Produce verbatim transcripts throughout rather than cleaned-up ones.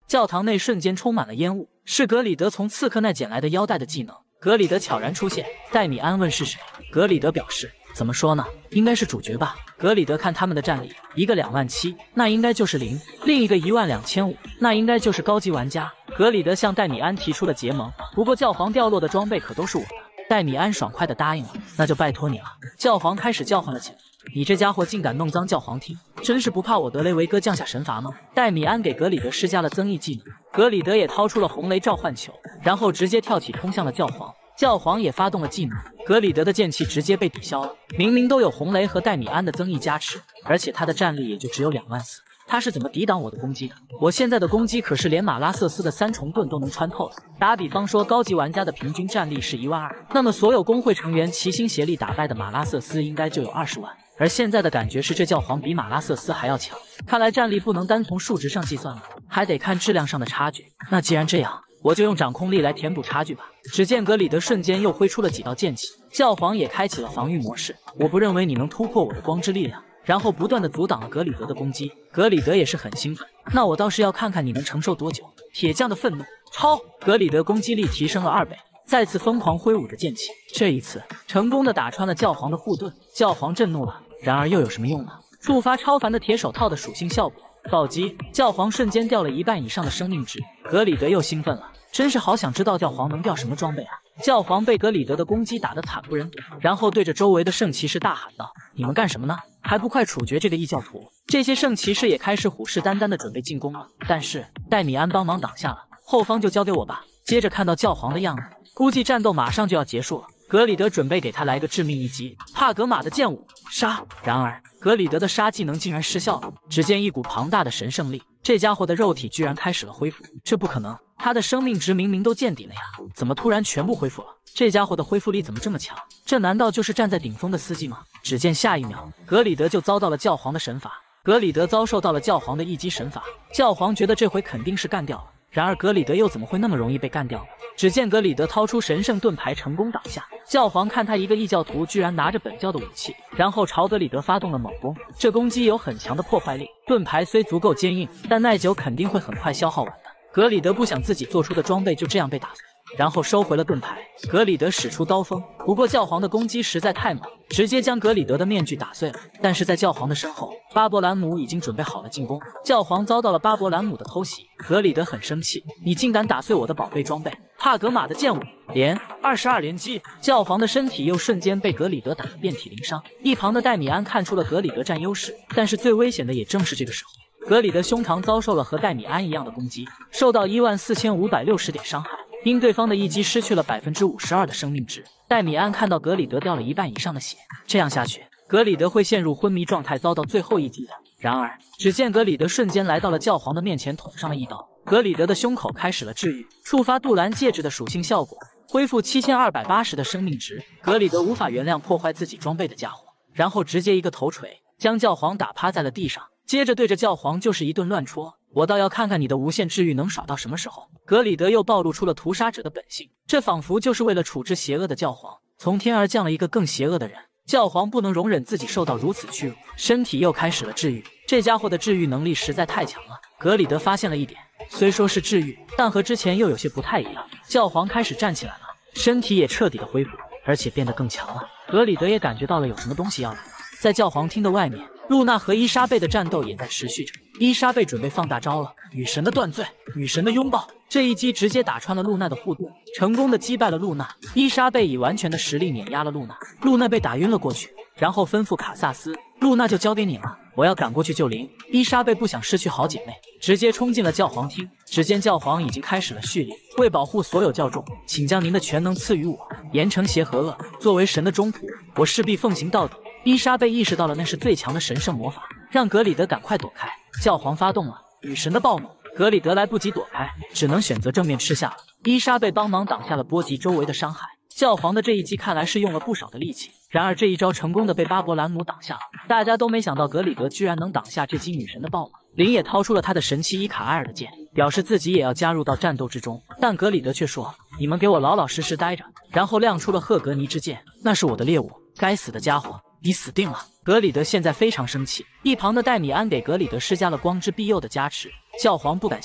教堂内瞬间充满了烟雾，是格里德从刺客那捡来的腰带的技能。格里德悄然出现，戴米安问是谁，格里德表示怎么说呢，应该是主角吧。格里德看他们的战力，一个两万七，那应该就是零；另一个一万两千五，那应该就是高级玩家。格里德向戴米安提出了结盟，不过教皇掉落的装备可都是我的。戴米安爽快地答应了，那就拜托你了。教皇开始叫唤了起来，你这家伙竟敢弄脏教皇厅，真是不怕我德雷维哥降下神罚吗？戴米安给格里德施加了增益技能，格里德也掏出了红雷召唤球，然后直接跳起冲向了教皇。教皇也发动了技能，格里德的剑气直接被抵消了。明明都有红雷和戴米安的增益加持，而且他的战力也就只有两万四，他是怎么抵挡我的攻击的？我现在的攻击可是连马拉瑟斯的三重盾都能穿透的。打比方说，高级玩家的平均战力是一万二，那么所有工会成员齐心协力打败的马拉瑟斯应该就有二十万。而现在的感觉是，这教皇比马拉瑟斯还要强。看来战力不能单从数值上计算了，还得看质量上的差距。那既然这样，我就用掌控力来填补差距吧。只见格里德瞬间又挥出了几道剑气，教皇也开启了防御模式。我不认为你能突破我的光之力量，然后不断的阻挡了格里德的攻击。格里德也是很兴奋，那我倒是要看看你能承受多久。铁匠的愤怒超，格里德攻击力提升了二倍，再次疯狂挥舞着剑气，这一次成功的打穿了教皇的护盾。教皇震怒了，然而又有什么用呢？触发超凡的铁手套的属性效果，暴击，教皇瞬间掉了一半以上的生命值。格里德又兴奋了，真是好想知道教皇能掉什么装备啊！教皇被格里德的攻击打得惨不忍睹，然后对着周围的圣骑士大喊道：“你们干什么呢？还不快处决这个异教徒！”这些圣骑士也开始虎视眈眈的准备进攻了，但是戴米安帮忙挡下了，后方就交给我吧。接着看到教皇的样子，估计战斗马上就要结束了。格里德准备给他来个致命一击，帕格玛的剑舞杀。然而格里德的杀技能竟然失效了，只见一股庞大的神圣力，这家伙的肉体居然开始了恢复，这不可能，他的生命值明明都见底了呀，怎么突然全部恢复了？这家伙的恢复力怎么这么强？这难道就是站在顶峰的司机吗？只见下一秒，格里德就遭到了教皇的神罚。格里德遭受到了教皇的一击神罚，教皇觉得这回肯定是干掉了。然而格里德又怎么会那么容易被干掉呢？只见格里德掏出神圣盾牌，成功挡下。教皇看他一个异教徒居然拿着本教的武器，然后朝格里德发动了猛攻。这攻击有很强的破坏力，盾牌虽足够坚硬，但耐久肯定会很快消耗完的。格里德不想自己做出的装备就这样被打碎，然后收回了盾牌。格里德使出刀锋，不过教皇的攻击实在太猛，直接将格里德的面具打碎了。但是在教皇的身后，巴伯兰姆已经准备好了进攻。教皇遭到了巴伯兰姆的偷袭，格里德很生气，你竟敢打碎我的宝贝装备！帕格玛的剑舞连二十二连击，教皇的身体又瞬间被格里德打得遍体鳞伤。一旁的戴米安看出了格里德占优势，但是最危险的也正是这个时候。格里德胸膛遭受了和戴米安一样的攻击，受到一万四千五百六十点伤害，因对方的一击失去了百分之五十二的生命值。戴米安看到格里德掉了一半以上的血，这样下去，格里德会陷入昏迷状态，遭到最后一击的。然而，只见格里德瞬间来到了教皇的面前，捅上了一刀。格里德的胸口开始了治愈，触发杜兰戒指的属性效果，恢复七千二百八十的生命值。格里德无法原谅破坏自己装备的家伙，然后直接一个头锤将教皇打趴在了地上。接着对着教皇就是一顿乱戳，我倒要看看你的无限治愈能耍到什么时候。格里德又暴露出了屠杀者的本性，这仿佛就是为了处置邪恶的教皇，从天而降了一个更邪恶的人。教皇不能容忍自己受到如此屈辱，身体又开始了治愈。这家伙的治愈能力实在太强了。格里德发现了一点，虽说是治愈，但和之前又有些不太一样。教皇开始站起来了，身体也彻底的恢复，而且变得更强了。格里德也感觉到了有什么东西要来了。在教皇厅的外面，露娜和伊莎贝的战斗也在持续着。伊莎贝准备放大招了，女神的断罪，女神的拥抱，这一击直接打穿了露娜的护盾，成功的击败了露娜。伊莎贝以完全的实力碾压了露娜，露娜被打晕了过去，然后吩咐卡萨斯，露娜就交给你了，我要赶过去救灵。伊莎贝不想失去好姐妹，直接冲进了教皇厅。只见教皇已经开始了蓄力，为保护所有教众，请将您的全能赐予我。严惩邪和恶，作为神的忠仆，我势必奉行到底。伊莎贝意识到了那是最强的神圣魔法，让格里德赶快躲开。教皇发动了女神的暴怒，格里德来不及躲开，只能选择正面吃下了。伊莎贝帮忙挡下了波及周围的伤害。教皇的这一击看来是用了不少的力气，然而这一招成功的被巴伯兰姆挡下了。大家都没想到格里德居然能挡下这击女神的暴怒。林也掏出了他的神器伊卡埃尔的剑，表示自己也要加入到战斗之中，但格里德却说：“你们给我老老实实待着。”然后亮出了赫格尼之剑，那是我的猎物，该死的家伙，你死定了！格里德现在非常生气，一旁的戴米安给格里德施加了光之庇佑的加持。教皇不敢相信，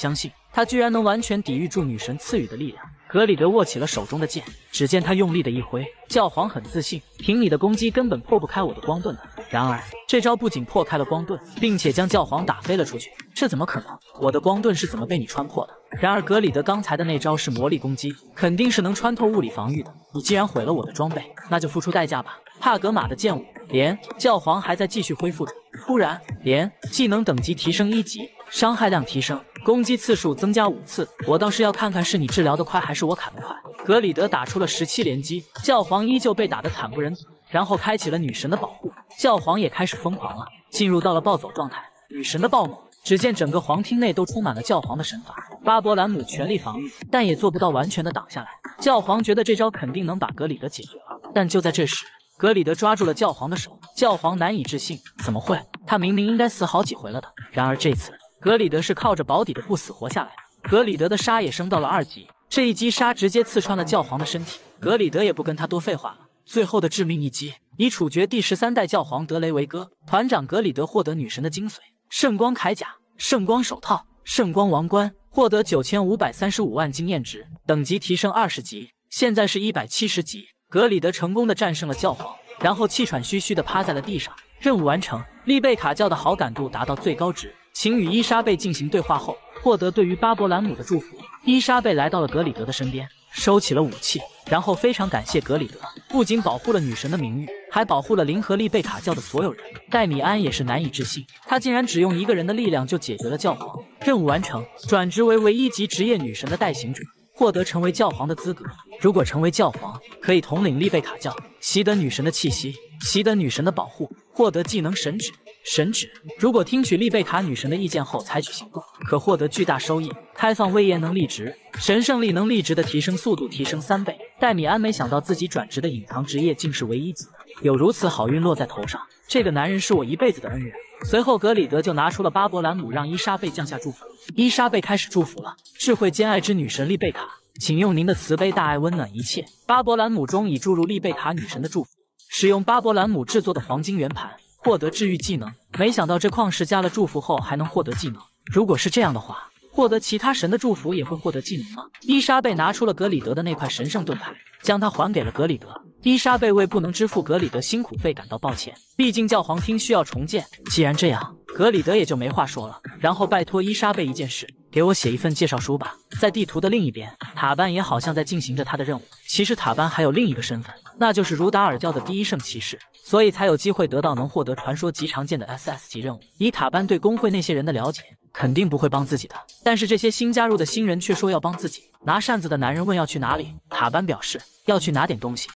他居然能完全抵御住女神赐予的力量。格里德握起了手中的剑，只见他用力的一挥，教皇很自信，凭你的攻击根本破不开我的光盾的。然而这招不仅破开了光盾，并且将教皇打飞了出去，这怎么可能？我的光盾是怎么被你穿破的？然而格里德刚才的那招是魔力攻击，肯定是能穿透物理防御的。你既然毁了我的装备，那就付出代价吧。帕格玛的剑舞连，教皇还在继续恢复着。突然连技能等级提升一级，伤害量提升，攻击次数增加五次。我倒是要看看是你治疗的快还是我砍得快。格里德打出了十七连击，教皇依旧被打得惨不忍睹，然后开启了女神的保护，教皇也开始疯狂了，进入到了暴走状态。女神的暴猛，只见整个皇厅内都充满了教皇的神法。巴伯兰姆全力防御，但也做不到完全的挡下来。教皇觉得这招肯定能把格里德解决了，但就在这时，格里德抓住了教皇的手，教皇难以置信，怎么会？他明明应该死好几回了的。然而这次，格里德是靠着保底的不死活下来。格里德的杀也升到了二级，这一击杀直接刺穿了教皇的身体。格里德也不跟他多废话了，最后的致命一击，以处决第十三代教皇德雷维戈。团长格里德获得女神的精髓：圣光铠甲、圣光手套、圣光王冠，获得九千五百三十五万经验值，等级提升二十级，现在是一百七十级。格里德成功的战胜了教皇，然后气喘吁吁的趴在了地上。任务完成，丽贝卡教的好感度达到最高值，请与伊莎贝进行对话后，获得对于巴伯兰姆的祝福。伊莎贝来到了格里德的身边，收起了武器，然后非常感谢格里德，不仅保护了女神的名誉，还保护了灵和丽贝卡教的所有人。戴米安也是难以置信，他竟然只用一个人的力量就解决了教皇。任务完成，转职为唯一级职业女神的代行者，获得成为教皇的资格。如果成为教皇，可以统领丽贝卡教，习得女神的气息，习得女神的保护，获得技能神指。神指如果听取丽贝卡女神的意见后采取行动，可获得巨大收益。开放威严能力值，神圣力能力值的提升速度提升三倍。戴米安没想到自己转职的隐藏职业竟是唯一级的，有如此好运落在头上，这个男人是我一辈子的恩人。随后格里德就拿出了巴伯兰姆，让伊莎贝降下祝福。伊莎贝开始祝福了：智慧兼爱之女神丽贝卡，请用您的慈悲大爱温暖一切。巴伯兰姆中已注入丽贝卡女神的祝福，使用巴伯兰姆制作的黄金圆盘，获得治愈技能。没想到这矿石加了祝福后还能获得技能，如果是这样的话，获得其他神的祝福也会获得技能吗？伊莎贝拿出了格里德的那块神圣盾牌，将它还给了格里德。伊莎贝为不能支付格里德辛苦费感到抱歉，毕竟教皇厅需要重建。既然这样，格里德也就没话说了，然后拜托伊莎贝一件事，给我写一份介绍书吧。在地图的另一边，塔班也好像在进行着他的任务。其实塔班还有另一个身份，那就是如达尔教的第一圣骑士，所以才有机会得到能获得传说极长剑的 S S 级任务。以塔班对工会那些人的了解，肯定不会帮自己的，但是这些新加入的新人却说要帮自己。拿扇子的男人问要去哪里，塔班表示要去拿点东西。